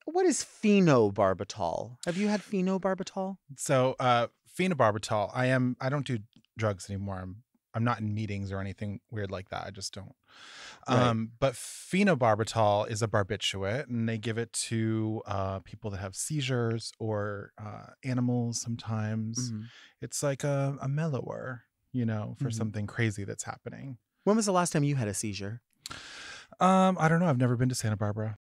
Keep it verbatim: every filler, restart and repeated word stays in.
What is phenobarbital? Have you had phenobarbital? So, uh, Phenobarbital, I am, I don't do drugs anymore. I'm, I'm not in meetings or anything weird like that. I just don't. Right. Um, but Phenobarbital is a barbiturate, and they give it to uh, people that have seizures or uh, animals sometimes. Mm-hmm. It's like a, a mellower, you know, for Mm-hmm. something crazy that's happening. When was the last time you had a seizure? Um, I don't know. I've never been to Santa Barbara.